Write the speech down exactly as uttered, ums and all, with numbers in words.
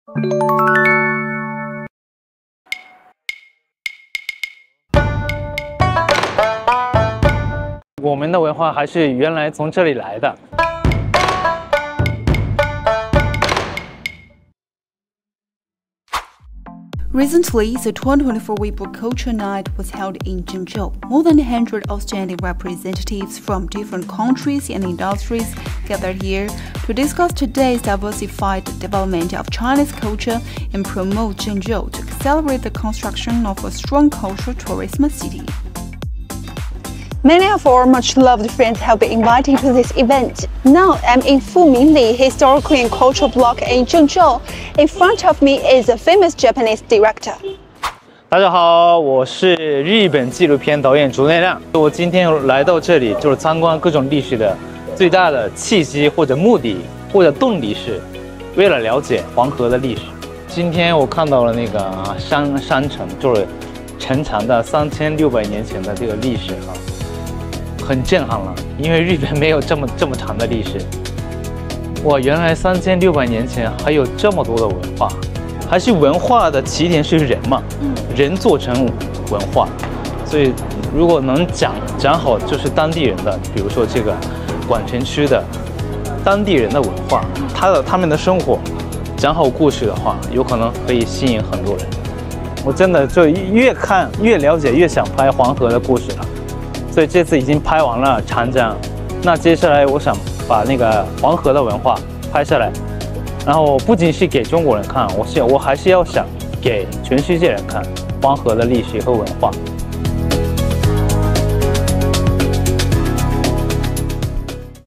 我们的文化还是原来从这里来的。 Recently, the twenty twenty-four Weibo Culture Night was held in Zhengzhou. More than one hundred outstanding representatives from different countries and industries gathered here to discuss today's diversified development of Chinese culture and promote Zhengzhou to accelerate the construction of a strong cultural tourism city. Many of our much-loved friends have been invited to this event. Now I'm in Fuminli Historical and Cultural Block in Zhengzhou. In front of me is a famous Japanese director. 大家好，我是日本纪录片导演竹内亮。我今天来到这里，就是参观各种历史的最大的契机或者目的或者动力是，为了了解黄河的历史。今天我看到了那个山山城，就是城墙的三千六百年前的这个历史哈。 很震撼了，因为日本没有这么这么长的历史。哇，原来三千六百年前还有这么多的文化，还是文化的起点是人嘛？人做成文化，所以如果能讲讲好，就是当地人的，比如说这个广城区的当地人的文化，他的他们的生活，讲好故事的话，有可能可以吸引很多人。我真的就越看越了解，越想拍黄河的故事了。 所以这次已经拍完了长江，那接下来我想把那个黄河的文化拍下来，然后不仅是给中国人看，我想我还是要想给全世界人看黄河的历史和文化。